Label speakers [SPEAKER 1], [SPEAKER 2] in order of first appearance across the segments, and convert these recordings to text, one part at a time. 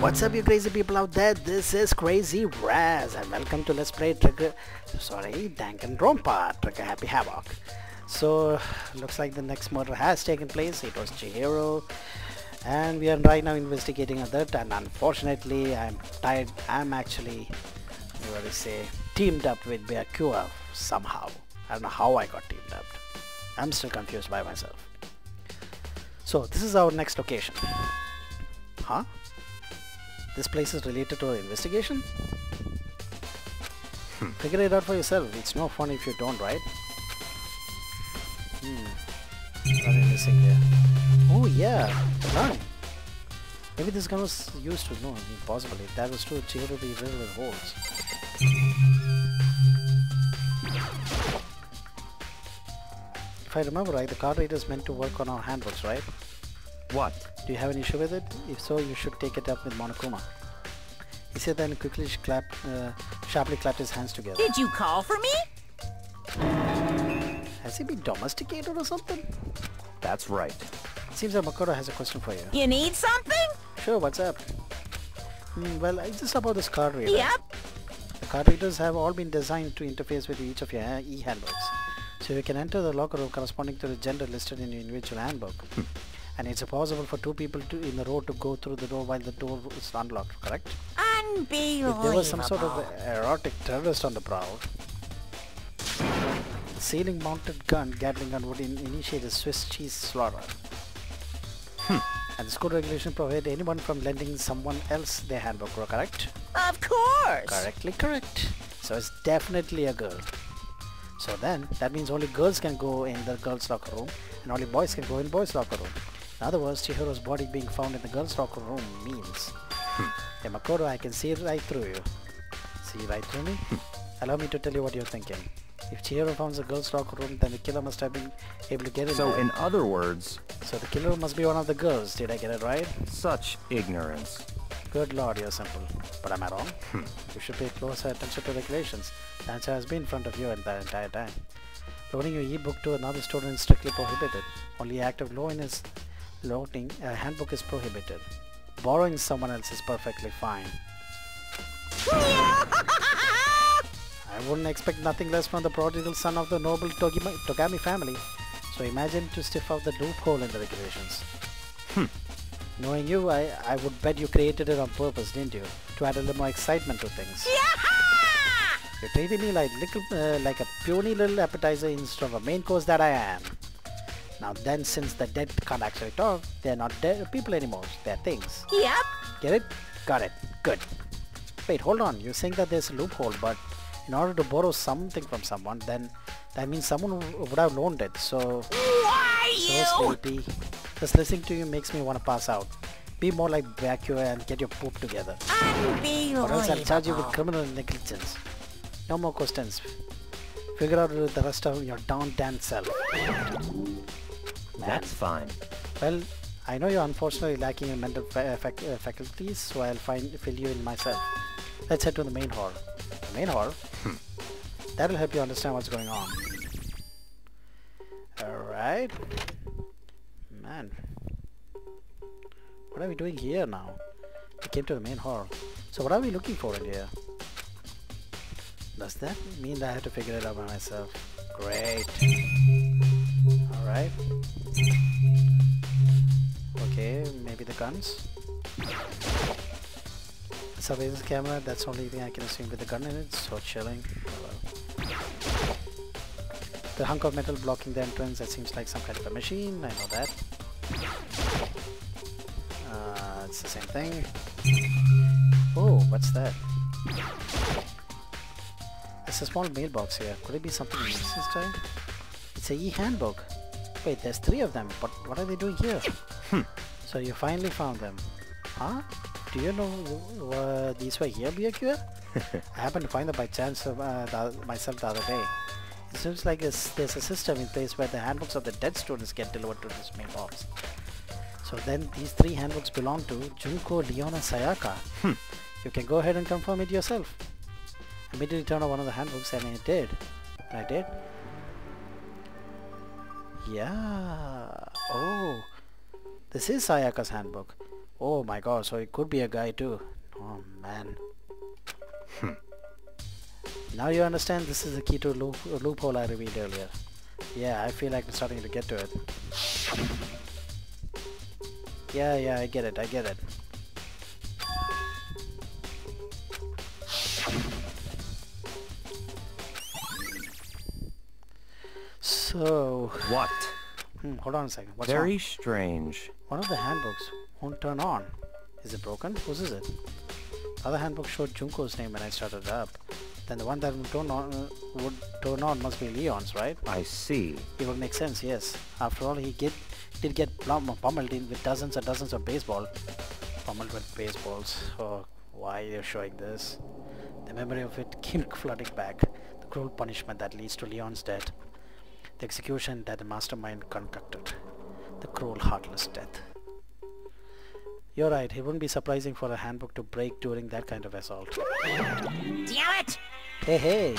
[SPEAKER 1] What's up, you crazy people out there? This is Crazy Raz and welcome to Let's Play Danganronpa Trigger Happy Havoc. So looks like the next murder has taken place. It was Chihiro and we are right now investigating that, and unfortunately I'm actually, what do you say, teamed up with Byakuya somehow. I don't know how I got teamed up. I'm still confused by myself. So this is our next location. Huh? This place is related to our investigation? Figure it out for yourself. It's no fun if you don't, right? What are you missing here? Oh yeah, the gun. Maybe this gun was used to, no, impossible. If that was true, Chihiro would be riddled with holes. If I remember right, the card reader is meant to work on our handbooks, right?
[SPEAKER 2] What?
[SPEAKER 1] Do you have an issue with it? If so, you should take it up with Monokuma. He said that and quickly sharply clapped his hands together.
[SPEAKER 3] Did you call for me?
[SPEAKER 1] Has he been domesticated or something?
[SPEAKER 2] That's right.
[SPEAKER 1] Seems that Makoto has a question for you.
[SPEAKER 3] You need something?
[SPEAKER 1] Sure, what's up? Well, it's just about this card reader.
[SPEAKER 3] Yep.
[SPEAKER 1] The card readers have all been designed to interface with each of your e-handbooks. So you can enter the locker room corresponding to the gender listed in your individual handbook. And it's possible for two people in a row to go through the door while the door is unlocked, correct?
[SPEAKER 3] Unbelievable.
[SPEAKER 1] If there was some sort of erotic terrorist on the prowl, the ceiling-mounted Gatling gun would initiate a Swiss cheese slaughter. And the school regulation prohibit anyone from lending someone else their handbook, correct?
[SPEAKER 3] Of course.
[SPEAKER 1] Correctly correct. So it's definitely a girl. So then, that means only girls can go in the girls' locker room and only boys can go in boys' locker room. In other words, Chihiro's body being found in the girls' locker room means... Hey Makoto, I can see right through you. See right through me? Allow me to tell you what you're thinking. If Chihiro found the girls' locker room, then the killer must have been able to get in
[SPEAKER 2] So
[SPEAKER 1] there.
[SPEAKER 2] in other words...
[SPEAKER 1] So the killer must be one of the girls, did I get it right?
[SPEAKER 2] Such ignorance.
[SPEAKER 1] Good lord, you're simple. But am I wrong? You should pay closer attention to regulations. The answer has been in front of you the entire time. Loaning your e-book to another student is strictly prohibited. Only act of loaning a handbook is prohibited. Borrowing someone else is perfectly fine. I wouldn't expect nothing less from the prodigal son of the noble Togami family. So imagine to stiff out the loophole in the regulations. Knowing you, I would bet you created it on purpose, didn't you? To add a little more excitement to things. You're treating me like a puny little appetizer instead of a main course that I am. Now then, since the dead can't actually talk, they're not dead people anymore, they're things.
[SPEAKER 3] Yep.
[SPEAKER 1] Get it? Got it. Good. Wait, hold on. You're saying that there's a loophole, but in order to borrow something from someone, then that means someone would have loaned it, so...
[SPEAKER 3] Why
[SPEAKER 1] So
[SPEAKER 3] you?
[SPEAKER 1] sleepy. Just listening to you makes me want to pass out. Be more like Byakuya and get your poop together. Or else I'll charge you with criminal negligence. No more questions. Figure out the rest of your damn self.
[SPEAKER 2] That's fine.
[SPEAKER 1] Well, I know you're unfortunately lacking in mental faculties, so I'll fill you in myself. Let's head to the main hall. The main hall? That'll help you understand what's going on. Alright. Man. What are we doing here now? We came to the main hall. So what are we looking for in here? Does that mean that I have to figure it out by myself? Great. Alright. Okay, maybe the guns. The surveillance camera, that's the only thing I can assume with the gun in it, so chilling. Oh, well. The hunk of metal blocking the entrance, that seems like some kind of a machine, I know that. It's the same thing. Oh, what's that? It's a small mailbox here. Could it be something else this time? It's a e-handbook. Wait, there's 3 of them, but what are they doing here? So you finally found them. Huh? Do you know these were here, Byakuya? I happened to find them by chance myself the other day. It seems like there's a system in place where the handbooks of the dead students get delivered to this mailbox. So then these 3 handbooks belong to Junko, Leon and Sayaka. You can go ahead and confirm it yourself. I immediately turned on one of the handbooks and it did. And I did. Yeah. Oh. This is Sayaka's handbook. Oh my god, so it could be a guy too. Oh man. Now you understand this is the key to loophole I revealed earlier. Yeah, I feel like I'm starting to get to it. Yeah, I get it. So...
[SPEAKER 2] What?
[SPEAKER 1] hold on a second. What's
[SPEAKER 2] Very
[SPEAKER 1] wrong?
[SPEAKER 2] strange.
[SPEAKER 1] One of the handbooks won't turn on. Is it broken? Whose is it? The other handbook showed Junko's name when I started it up. Then the one that would turn on must be Leon's, right?
[SPEAKER 2] I see.
[SPEAKER 1] It would make sense, yes. After all, he did get pummeled with dozens and dozens of baseball. Pummeled with baseballs. Oh, why are you showing this? The memory of it came flooding back. The cruel punishment that leads to Leon's death. The execution that the mastermind concocted. The cruel, heartless death. You're right, it wouldn't be surprising for a handbook to break during that kind of assault.
[SPEAKER 3] Damn it!
[SPEAKER 1] Hey!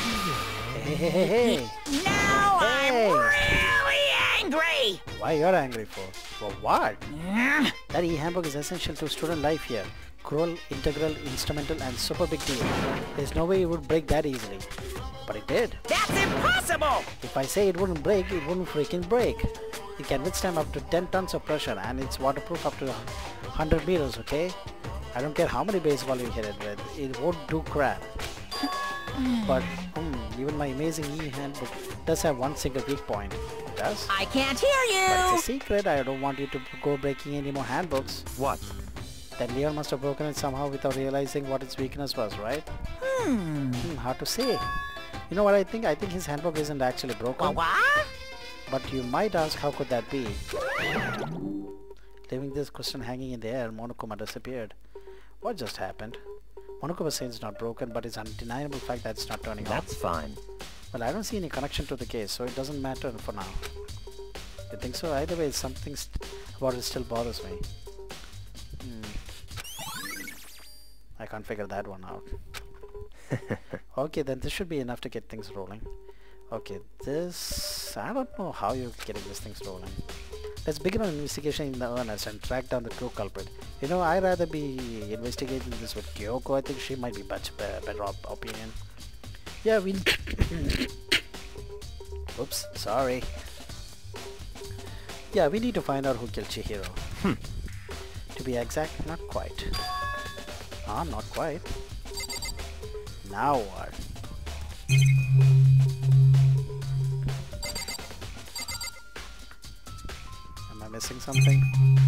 [SPEAKER 3] Now
[SPEAKER 1] Hey.
[SPEAKER 3] I'm really angry!
[SPEAKER 1] Why you're angry for? For what? That e-handbook is essential to student life here. Cruel, integral, instrumental and super big deal. There's no way it would break that easily. But it did.
[SPEAKER 3] That's impossible!
[SPEAKER 1] If I say it wouldn't break, it wouldn't freaking break. It can withstand up to 10 tons of pressure and it's waterproof up to 100 meters, okay? I don't care how many baseball you hit it with, it won't do crap. But even my amazing e-handbook does have one single weak point. It does?
[SPEAKER 3] I can't hear
[SPEAKER 1] But
[SPEAKER 3] you!
[SPEAKER 1] it's a secret, I don't want you to go breaking any more handbooks.
[SPEAKER 2] What?
[SPEAKER 1] Then Leon must have broken it somehow without realizing what its weakness was, right? Hard to say. You know what I think? I think his handbook isn't actually broken.
[SPEAKER 3] What?
[SPEAKER 1] But you might ask, how could that be? Leaving this question hanging in the air, Monokuma disappeared. What just happened? Monokuma says it's not broken, but it's an undeniable fact that it's not turning on.
[SPEAKER 2] That's fine.
[SPEAKER 1] Well, I don't see any connection to the case, so it doesn't matter for now. You think so? Either way, something about it still bothers me. I can't figure that one out. Okay, then this should be enough to get things rolling. Okay, this... I don't know how you're getting these things rolling. Let's begin an investigation in the earnest and track down the true culprit. You know, I'd rather be investigating this with Kyoko. I think she might be much better opinion. Yeah, we'll... Oops, sorry. Yeah, we need to find out who killed Chihiro. To be exact, not quite. Not quite. Now what? Am I missing something?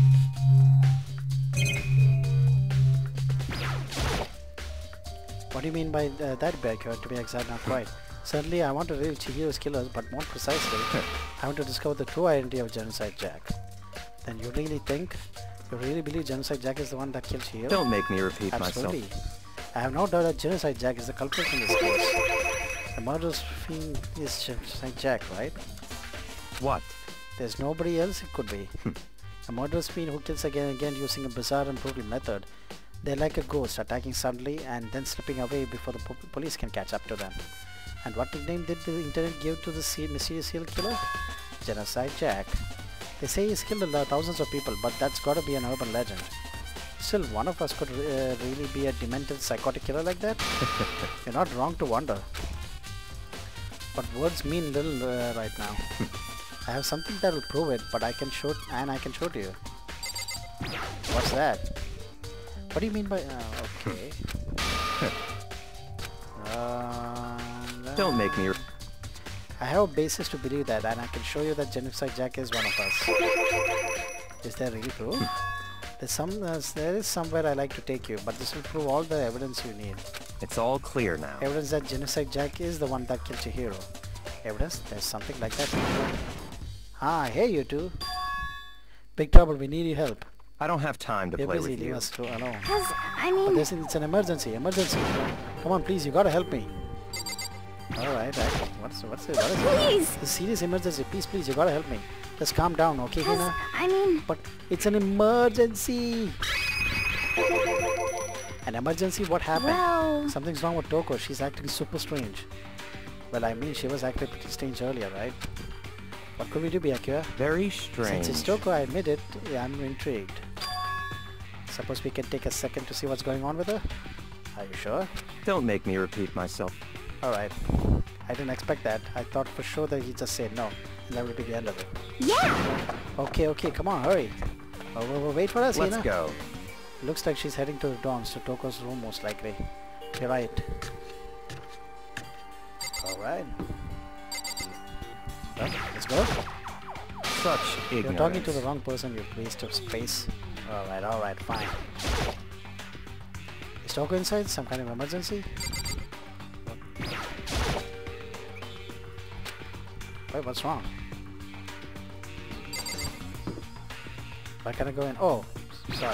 [SPEAKER 1] What do you mean by that, Becker? To be exact, not quite. Certainly, I want to reveal Chihiro's killers, but more precisely, I want to discover the true identity of Genocide Jack. Then you really believe Genocide Jack is the one that killed Chihiro?
[SPEAKER 2] Don't make me repeat
[SPEAKER 1] Absolutely.
[SPEAKER 2] myself.
[SPEAKER 1] I have no doubt that Genocide Jack is the culprit in this case. The murderous fiend is Genocide Jack, right?
[SPEAKER 2] What?
[SPEAKER 1] There's nobody else it could be. A murderous fiend who kills again and again using a bizarre and brutal method. They're like a ghost, attacking suddenly and then slipping away before the police can catch up to them. And what nickname did the internet give to the mysterious serial killer? Genocide Jack. They say he's killed thousands of people, but that's gotta be an urban legend. Still, one of us could really be a demented psychotic killer like that? You're not wrong to wonder. But words mean little right now. I have something that will prove it, but I can show to you. What's that? What do you mean by... okay.
[SPEAKER 2] Don't make me...
[SPEAKER 1] I have a basis to believe that, and I can show you that Genocide Jack is one of us. Is there really proof? There is somewhere I like to take you, but this will prove all the evidence you need.
[SPEAKER 2] It's all clear now.
[SPEAKER 1] Evidence that Genocide Jack is the one that killed Chihiro. Evidence? There's something like that. Hey you two. Big trouble, we need your help.
[SPEAKER 2] I don't have time to
[SPEAKER 1] You're
[SPEAKER 2] play
[SPEAKER 1] busy,
[SPEAKER 2] with
[SPEAKER 1] leave
[SPEAKER 2] you.
[SPEAKER 1] us alone.
[SPEAKER 4] I
[SPEAKER 1] But it's an emergency. Come on, please, you gotta help me. Alright, what is it?
[SPEAKER 4] Please!
[SPEAKER 1] It's a serious emergency. Please, you gotta help me. Just calm down, okay, Hina? But it's an emergency! An emergency? What happened?
[SPEAKER 4] Well...
[SPEAKER 1] Something's wrong with Toko. She's acting super strange. Well, I mean, she was acting pretty strange earlier, right? What could we do, Byakuya?
[SPEAKER 2] Very strange.
[SPEAKER 1] Since it's Toko, I admit it, I'm intrigued. Suppose we can take a second to see what's going on with her? Are you sure?
[SPEAKER 2] Don't make me repeat myself.
[SPEAKER 1] Alright. I didn't expect that. I thought for sure that he'd just say no. And that would be the end of it.
[SPEAKER 3] Yeah!
[SPEAKER 1] Okay, come on, hurry. Wait for us,
[SPEAKER 2] Let's
[SPEAKER 1] Hina.
[SPEAKER 2] go.
[SPEAKER 1] Looks like she's heading to the dorms, to Toko's room most likely. You're right. Alright. Well, let's go.
[SPEAKER 2] Such ignorance.
[SPEAKER 1] You're talking to the wrong person, you waste of space. Alright, fine. Is Toko inside? Some kind of emergency? Wait, what's wrong? Why can't I go in? Oh, sorry.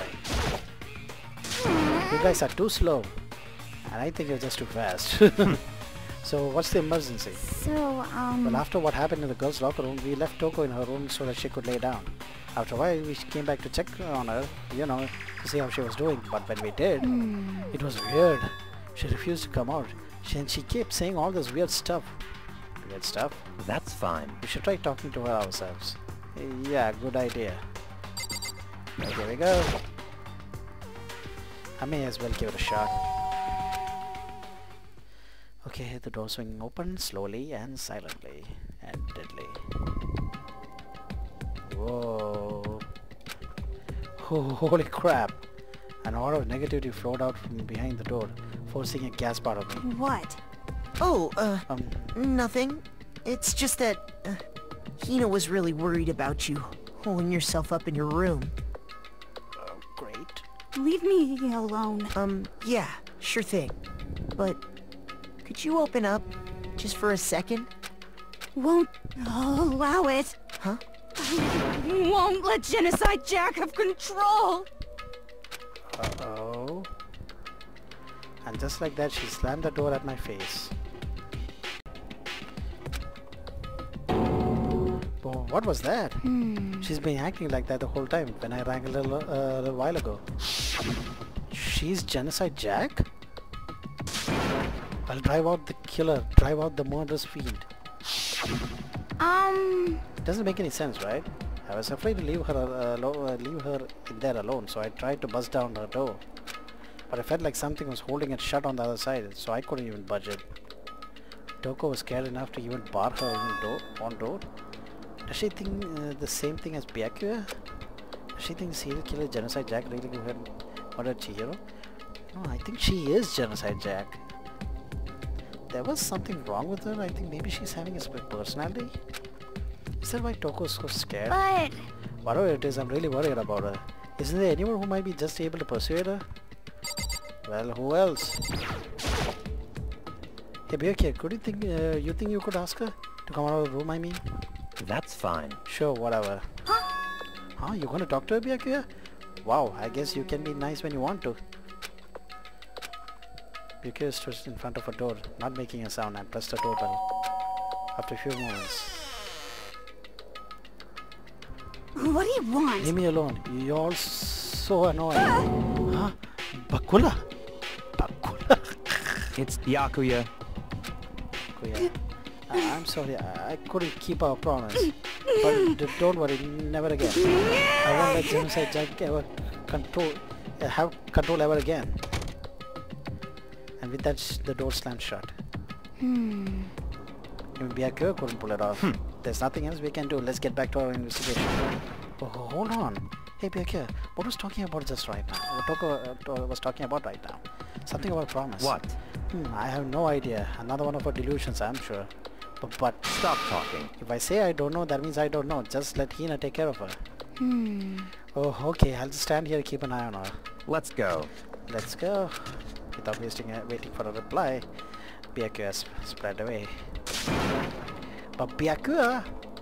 [SPEAKER 1] You guys are too slow. And I think you're just too fast. So, what's the emergency?
[SPEAKER 4] So,
[SPEAKER 1] Well, after what happened in the girls' locker room, we left Toko in her room so that she could lay down. After a while, we came back to check on her, you know, to see how she was doing. But when we did, it was weird. She refused to come out. She kept saying all this weird stuff. Weird stuff?
[SPEAKER 2] That's fine.
[SPEAKER 1] We should try talking to her ourselves. Yeah, good idea. Right, here we go. I may as well give it a shot. Okay, the door swinging open slowly and silently and deadly. Whoa. Oh, holy crap. An aura of negativity flowed out from behind the door, forcing a gasp out of me.
[SPEAKER 5] What? Oh,
[SPEAKER 1] Um,
[SPEAKER 5] nothing. It's just that, Hina was really worried about you, holding yourself up in your room.
[SPEAKER 1] oh, great.
[SPEAKER 4] leave me alone.
[SPEAKER 5] Yeah, sure thing. But, could you open up, just for a second?
[SPEAKER 4] Won't allow it.
[SPEAKER 5] Huh?
[SPEAKER 4] I won't let Genocide Jack have control.
[SPEAKER 1] Uh-oh. And just like that, she slammed the door at my face. Oh, what was that? She's been acting like that the whole time when I rang a little while ago. She's Genocide Jack? I'll drive out the killer, drive out the murderous fiend. Doesn't make any sense, right? I was afraid to leave her in there alone, so I tried to bust down her door. But I felt like something was holding it shut on the other side, so I couldn't even budge it. Toko was scared enough to even bar her own door. Does she think the same thing as Byakuya? Does she think serial killer Genocide Jack really go ahead and murder Chihiro? No, I think she is Genocide Jack. There was something wrong with her. I think maybe she's having a split personality. Is that why Toko's so scared?
[SPEAKER 4] But
[SPEAKER 1] Whatever it is, I'm really worried about her. Isn't there anyone who might be just able to persuade her? Well, who else? Hey, Byakuya, could you think you could ask her to come out of the room, I mean?
[SPEAKER 2] That's fine.
[SPEAKER 1] Sure, whatever. Huh? You gonna talk to her, Byakuya? Wow, I guess you can be nice when you want to. Byakuya stood in front of a door, not making a sound, and pressed the doorbell. After a few moments.
[SPEAKER 4] what do you want?
[SPEAKER 1] Leave me alone. You're all so annoying. Huh? Bakula? Bakula?
[SPEAKER 2] It's Byakuya.
[SPEAKER 1] Byakuya. I'm sorry, I couldn't keep our promise. But don't worry, never again. I won't let Genocide Jack ever have control ever again. And with that, the door slammed shut. Even Byakuya couldn't pull it off. There's nothing else we can do. Let's get back to our investigation. Oh, hold on. Hey Byakuya, what was talking about just right now? What Toko was talking about right now? Something about promise.
[SPEAKER 2] What?
[SPEAKER 1] I have no idea. Another one of her delusions, I'm sure. But
[SPEAKER 2] Stop talking.
[SPEAKER 1] if I say I don't know, that means I don't know. Just let Hina take care of her. Oh, okay. I'll just stand here and keep an eye on her.
[SPEAKER 2] Let's go.
[SPEAKER 1] Let's go. Without waiting for a reply, Byakuya spread away. But Byakuya!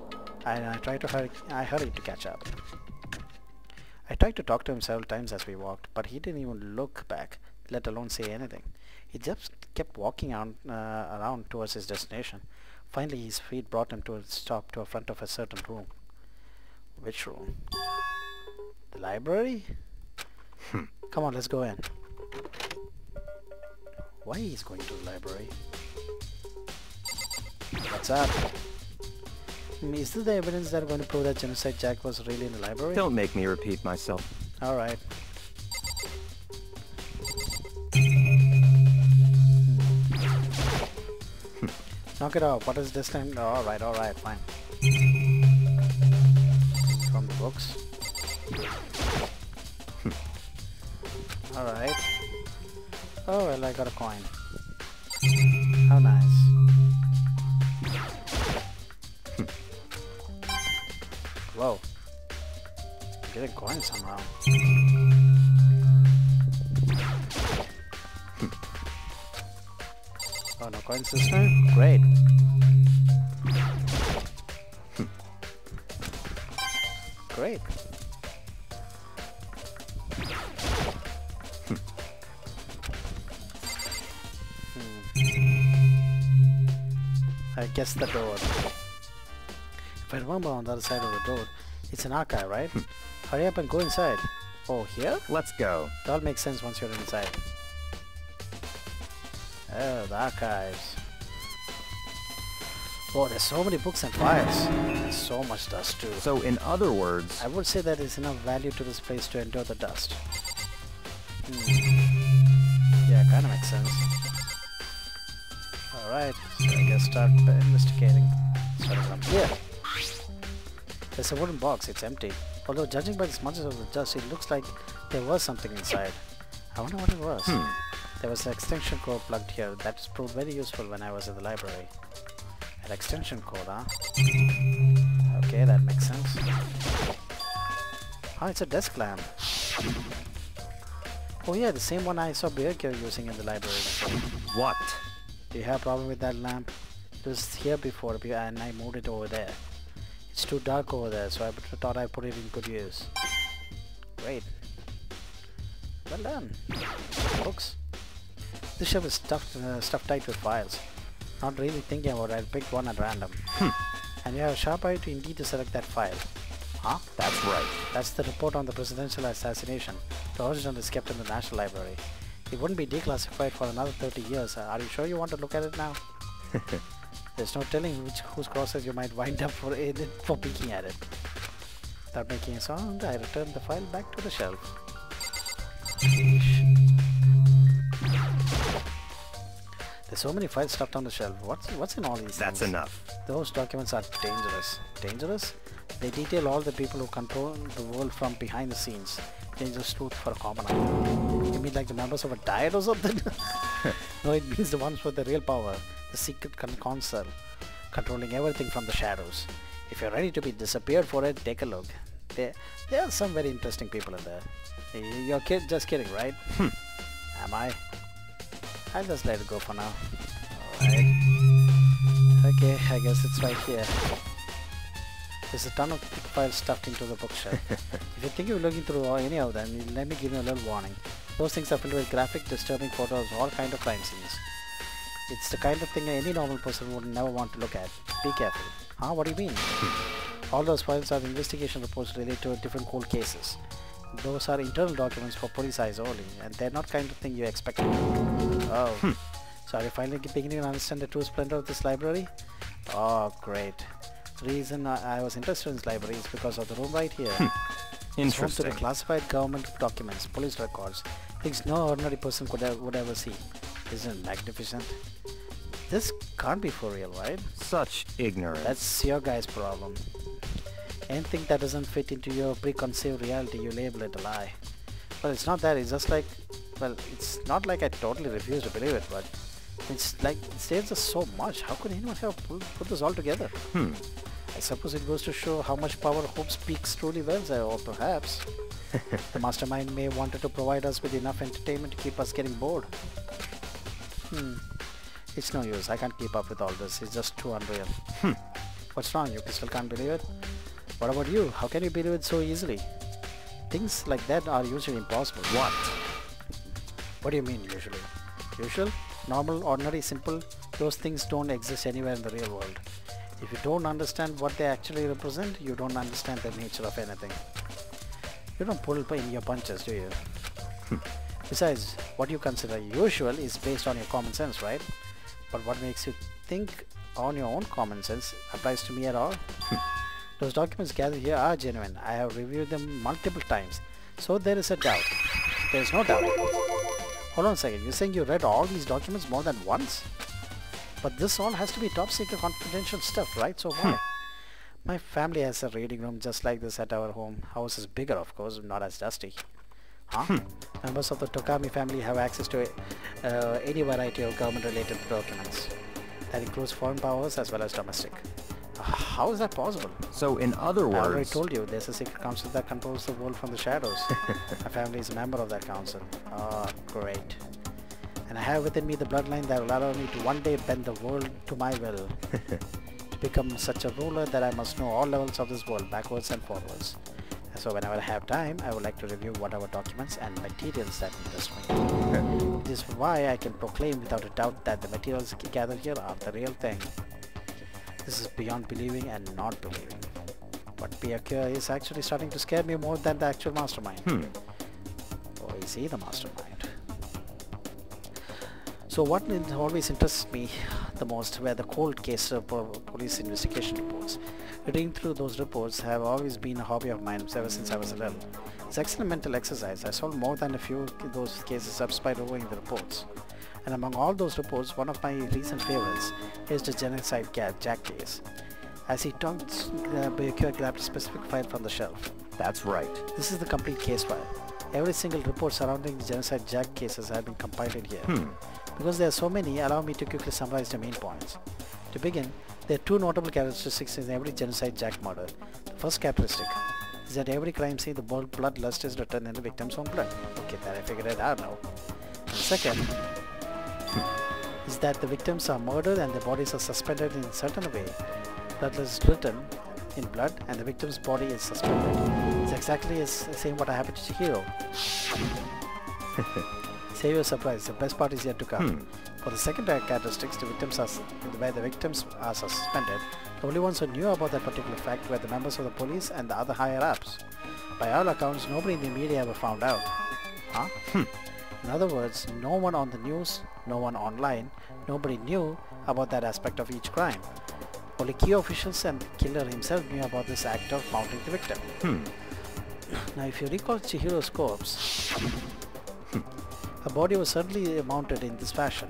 [SPEAKER 1] I hurried to catch up. I tried to talk to him several times as we walked, but he didn't even look back, let alone say anything. He just kept walking around towards his destination. Finally, his feet brought him to a stop to the front of a certain room. Which room? The library? Come on, let's go in. Why he's going to the library? What's up? Is this the evidence that are going to prove that Genocide Jack was really in the library?
[SPEAKER 2] Don't make me repeat myself.
[SPEAKER 1] Alright. Knock it off. What is this thing? Alright, fine. From the books. Alright. Oh well, I got a coin. How nice. Whoa. I'm getting coins somehow. Oh, no coins this time? Great. Great. I guess the door. If I remember, on the other side of the door, it's an archive, right? Hurry up and go inside. Oh, here?
[SPEAKER 2] Let's go.
[SPEAKER 1] It all makes sense once you're inside. Oh, the archives. Oh, there's so many books and files. There's so much dust too.
[SPEAKER 2] So in other words,
[SPEAKER 1] I would say that is enough value to this place to endure the dust. Yeah, kinda makes sense. Alright, so I guess start investigating. Start up here. There's a wooden box, it's empty. Although judging by the smudges of the dust, it looks like there was something inside. I wonder what it was. There was an extension cord plugged here. That proved very useful when I was at the library. An extension cord, huh? Okay, that makes sense. Oh, it's a desk lamp. Oh yeah, the same one I saw Bearcare using in the library.
[SPEAKER 2] what?
[SPEAKER 1] Do you have a problem with that lamp? It was here before and I moved it over there. It's too dark over there, so I thought I'd put it in good use. Great. Well done. Books. This shelf is stuffed tight with files. Not really thinking about it, I picked one at random. And you have a sharp eye to indeed to select that file. Huh?
[SPEAKER 2] That's right.
[SPEAKER 1] That's the report on the presidential assassination. The original is kept in the National Library. It wouldn't be declassified for another 30 years. Are you sure you want to look at it now? There's no telling whose crosses you might wind up for peeking at it. Without making a sound, I returned the file back to the shelf. There's so many files stuffed on the shelf. What's in all these
[SPEAKER 2] That's
[SPEAKER 1] things?
[SPEAKER 2] enough.
[SPEAKER 1] Those documents are dangerous. Dangerous? They detail all the people who control the world from behind the scenes. Dangerous truth for a commoner. You mean like the members of a diet or something? No, it means the ones with the real power. The secret council. Controlling everything from the shadows. If you're ready to be disappeared for it, take a look. There are some very interesting people in there. You're just kidding, right? Am I? I'll just let it go for now. Alright. Okay, I guess it's right here. There's a ton of files stuffed into the bookshelf. If you think you're looking through any of them, let me give you a little warning. Those things are filled with graphic, disturbing photos, all kind of crime scenes. It's the kind of thing any normal person would never want to look at. Be careful. Huh? What do you mean? All those files are investigation reports related to different cold cases. Those are internal documents for police eyes only, and they're not kind of thing you expect. Oh. So are you finally beginning to understand the true splendor of this library? Oh, great. The reason I was interested in this library is because of the room right here. It's home to the classified government documents, police records, things no ordinary person would ever see. Isn't it magnificent? This can't be for real, right?
[SPEAKER 2] Such ignorance.
[SPEAKER 1] That's your guy's problem. Anything that doesn't fit into your preconceived reality, you label it a lie. Well, it's not that, it's just like, well, it's not like I totally refuse to believe it, but it's like, it saves us so much. How could anyone have put this all together? I suppose it goes to show how much power Hope speaks truly wields, or perhaps the mastermind may have wanted to provide us with enough entertainment to keep us getting bored. It's no use, I can't keep up with all this, it's just too unreal. What's wrong, you still can't believe it? What about you? How can you believe it so easily? Things like that are usually impossible.
[SPEAKER 2] What?
[SPEAKER 1] What do you mean usually? Usual? Normal, ordinary, simple? Those things don't exist anywhere in the real world. If you don't understand what they actually represent, you don't understand the nature of anything. You don't pull in your punches, do you? Besides, what you consider usual is based on your common sense, right? But what makes you think on your own common sense applies to me at all? Those documents gathered here are genuine. I have reviewed them multiple times. So there is a doubt. There is no doubt. Hold on a second. You're saying you read all these documents more than once? But this all has to be top secret confidential stuff, right? So why? My family has a reading room just like this at our home. House is bigger, of course, not as dusty. Huh? Members of the Tokami family have access to any variety of government-related documents. That includes foreign powers as well as domestic. How is that possible?
[SPEAKER 2] So in other
[SPEAKER 1] I already
[SPEAKER 2] words,
[SPEAKER 1] told you, there's a secret council that controls the world from the shadows. My family is a member of that council. Oh, great. And I have within me the bloodline that will allow me to one day bend the world to my will. To become such a ruler that I must know all levels of this world, backwards and forwards. And so whenever I have time, I would like to review whatever documents and materials that interest me. This is why I can proclaim without a doubt that the materials gathered here are the real thing. This is beyond believing and not believing. But Byakuya is actually starting to scare me more than the actual mastermind. Or is he the mastermind? So what always interests me the most were the cold case police investigation reports. Reading through those reports have always been a hobby of mine ever since I was little. It's excellent mental exercise. I solved more than a few of those cases just by reviewing the reports. And among all those reports, one of my recent favorites is the Genocide Jack case. As he talked, Byakuya grabbed a specific file from the shelf.
[SPEAKER 2] that's right.
[SPEAKER 1] This is the complete case file. Every single report surrounding the Genocide Jack cases have been compiled in here. Because there are so many, allow me to quickly summarize the main points. To begin, there are two notable characteristics in every Genocide Jack murder. The first characteristic is that every crime scene the bloodlust is written in the victim's own blood. Okay, that I figured it out now. And second is that the victims are murdered and their bodies are suspended in a certain way. Blood is written in blood and the victim's body is suspended. It's exactly the same what happened to Chihiro. Save your surprise, the best part is yet to come. For the second characteristics, where the victims are suspended, the only ones who knew about that particular fact were the members of the police and the other higher-ups. By all accounts, nobody in the media ever found out. Huh? In other words, no one on the news, no one online, nobody knew about that aspect of each crime. Only key officials and the killer himself knew about this act of mounting the victim. Now if you recall Chihiro's corpse, her body was certainly mounted in this fashion.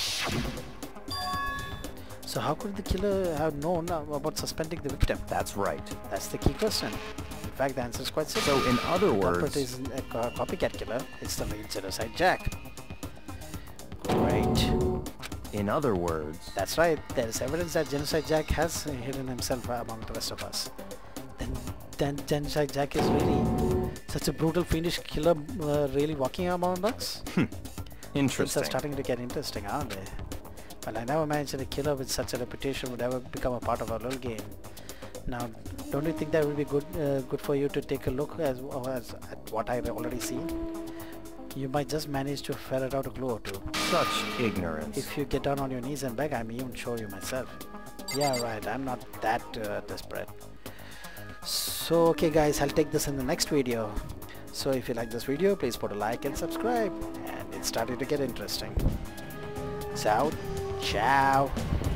[SPEAKER 1] So how could the killer have known about suspending the victim?
[SPEAKER 2] That's right.
[SPEAKER 1] That's the key question. In fact, the answer is quite simple.
[SPEAKER 2] So in other
[SPEAKER 1] The culprit
[SPEAKER 2] words,
[SPEAKER 1] isn't a copycat killer, it's the real Genocide Jack. Great.
[SPEAKER 2] in other words,
[SPEAKER 1] That's right, there is evidence that Genocide Jack has hidden himself among the rest of us. Then Genocide Jack is really such a brutal, fiendish killer really walking among us? Things are
[SPEAKER 2] interesting.
[SPEAKER 1] starting to get interesting, aren't they? Well, I never imagined a killer with such a reputation would ever become a part of our little game. Now, don't you think that would be good for you to take a look at what I've already seen? You might just manage to ferret out a clue or two.
[SPEAKER 2] Such ignorance.
[SPEAKER 1] If you get down on your knees and beg, I may even show you myself. Yeah, right, I'm not that desperate. So, okay guys, I'll take this in the next video. So if you like this video, please put a like and subscribe. And it's starting to get interesting. So, ciao.